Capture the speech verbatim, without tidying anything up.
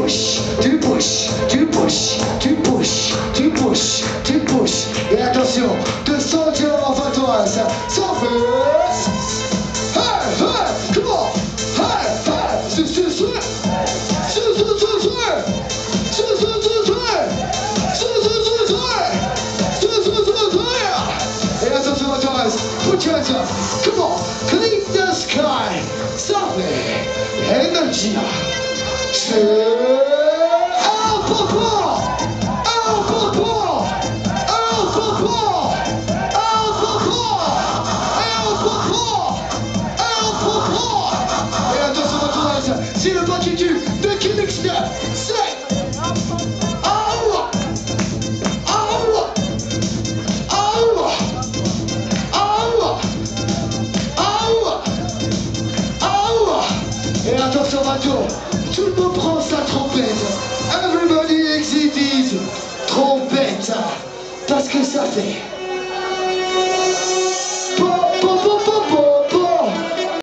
pushes, tu pushes, tu pushes, tu pushes, tu pushes, tu pushes. Et attention, deux cents kilos en Val Thorens. Sans feu. Hey, hey, come on. Hey, hey, c'est, c'est, c'est. C'est, c'est, c'est, c'est. C'est, c'est, c'est, c'est. C'est, c'est, c'est, c'est. C'est, c'est, c'est, c'est. Et attention, Val Thorens. Put your hands up. Come on. Clean the sky. Softly. Energy. C'est un papa. Un papa. Un papa. Un papa. Un papa. Un papa. Et attention, Val Thorens, c'est le pas qui tue de Kimmixter. C'est Aouh. Aouh. Aouh. Aouh. Aouh. Aouh. Et attention, bateau, tout le monde prend sa trompette. Everybody exit his trompette. Parce que ça fait